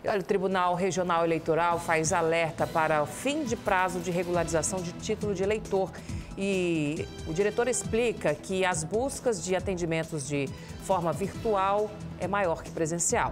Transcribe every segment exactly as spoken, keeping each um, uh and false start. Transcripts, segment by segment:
E olha, o Tribunal Regional Eleitoral faz alerta para o fim de prazo de regularização de título de eleitor. E o diretor explica que as buscas de atendimentos de forma virtual é maior que presencial.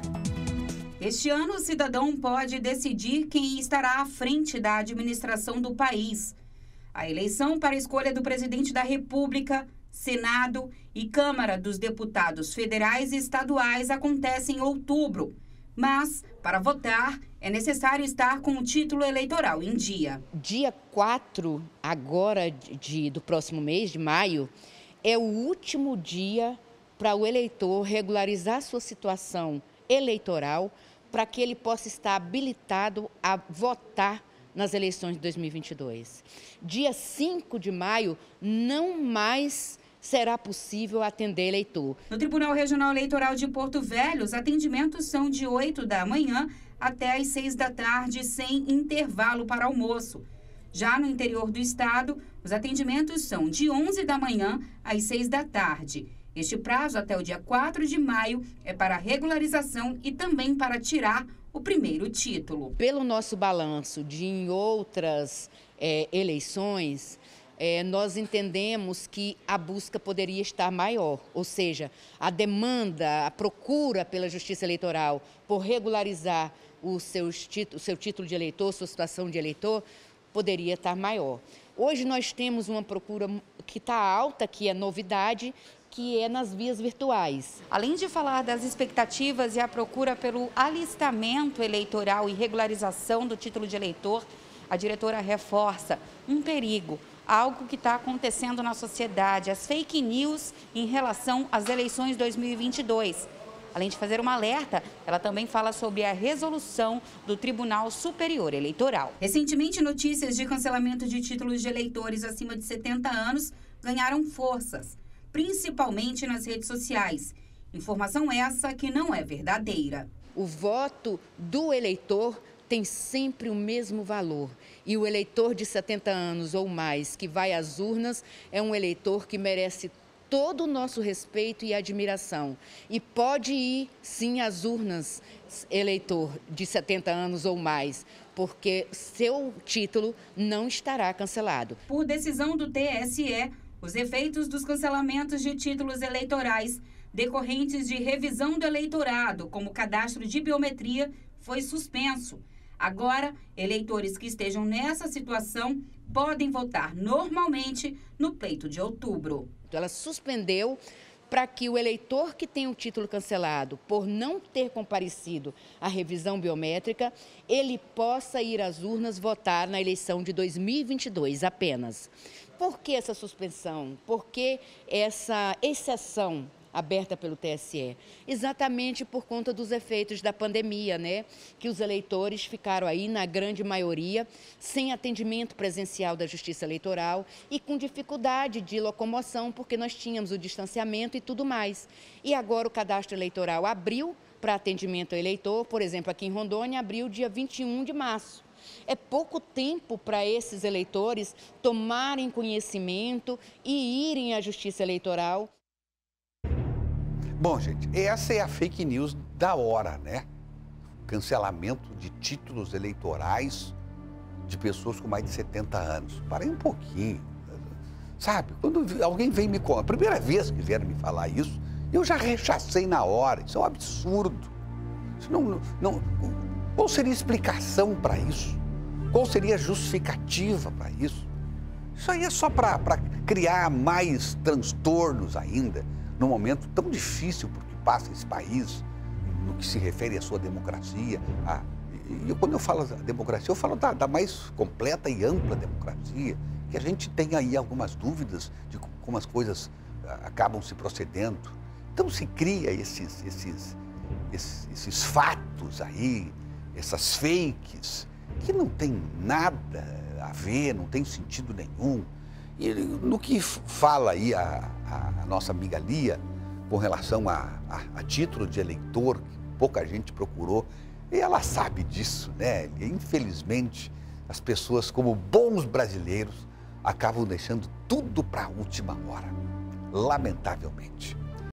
Este ano, o cidadão pode decidir quem estará à frente da administração do país. A eleição para a escolha do presidente da República, Senado e Câmara dos Deputados Federais e Estaduais acontece em outubro. Mas, para votar, é necessário estar com o título eleitoral em dia. Dia quatro, agora de, do próximo mês, de maio, é o último dia para o eleitor regularizar sua situação eleitoral para que ele possa estar habilitado a votar nas eleições de dois mil e vinte e dois. Dia cinco de maio, não mais será possível atender eleitor. No Tribunal Regional Eleitoral de Porto Velho, os atendimentos são de oito da manhã até às seis da tarde, sem intervalo para almoço. Já no interior do estado, os atendimentos são de onze da manhã às seis da tarde. Este prazo, até o dia quatro de maio, é para regularização e também para tirar o primeiro título. Pelo nosso balanço de em outras é, eleições, é, nós entendemos que a busca poderia estar maior, ou seja, a demanda, a procura pela Justiça Eleitoral por regularizar o, seus título, o seu título de eleitor, sua situação de eleitor, poderia estar maior. Hoje nós temos uma procura que está alta, que é novidade, que é nas vias virtuais. Além de falar das expectativas e a procura pelo alistamento eleitoral e regularização do título de eleitor, a diretora reforça um perigo, algo que está acontecendo na sociedade, as fake news em relação às eleições de dois mil e vinte e dois. Além de fazer uma alerta, ela também fala sobre a resolução do Tribunal Superior Eleitoral. Recentemente, notícias de cancelamento de títulos de eleitores acima de setenta anos ganharam forças, principalmente nas redes sociais. Informação essa que não é verdadeira. O voto do eleitor tem sempre o mesmo valor. E o eleitor de setenta anos ou mais que vai às urnas é um eleitor que merece todo o nosso respeito e admiração. E pode ir, sim, às urnas, eleitor de setenta anos ou mais, porque seu título não estará cancelado. Por decisão do T S E, os efeitos dos cancelamentos de títulos eleitorais decorrentes de revisão do eleitorado, como cadastro de biometria, foi suspenso. Agora, eleitores que estejam nessa situação podem votar normalmente no pleito de outubro. Ela suspendeu para que o eleitor que tem o título cancelado por não ter comparecido à revisão biométrica, ele possa ir às urnas votar na eleição de dois mil e vinte e dois apenas. Por que essa suspensão? Por que essa exceção aberta pelo T S E? Exatamente por conta dos efeitos da pandemia, né? Que os eleitores ficaram aí, na grande maioria, sem atendimento presencial da Justiça Eleitoral e com dificuldade de locomoção, porque nós tínhamos o distanciamento e tudo mais. E agora o cadastro eleitoral abriu para atendimento ao eleitor, por exemplo, aqui em Rondônia, abriu dia vinte e um de março. É pouco tempo para esses eleitores tomarem conhecimento e irem à Justiça Eleitoral. Bom, gente, essa é a fake news da hora, né? Cancelamento de títulos eleitorais de pessoas com mais de setenta anos. Parei um pouquinho, sabe? Quando alguém vem me contar, a primeira vez que vieram me falar isso, eu já rechacei na hora. Isso é um absurdo. Isso não, não, qual seria a explicação para isso? Qual seria a justificativa para isso? Isso aí é só para criar mais transtornos ainda, num momento tão difícil porque passa esse país, no que se refere à sua democracia. A, e eu, quando eu falo da democracia, eu falo da, da mais completa e ampla democracia, que a gente tem aí algumas dúvidas de como as coisas acabam se procedendo. Então se cria esses, esses, esses, esses fatos aí, essas fakes, que não tem nada a ver, não tem sentido nenhum. E no que fala aí a, a, a nossa amiga Lia, com relação a, a, a título de eleitor, que pouca gente procurou, e ela sabe disso, né? E, infelizmente, as pessoas, como bons brasileiros, acabam deixando tudo para a última hora, lamentavelmente.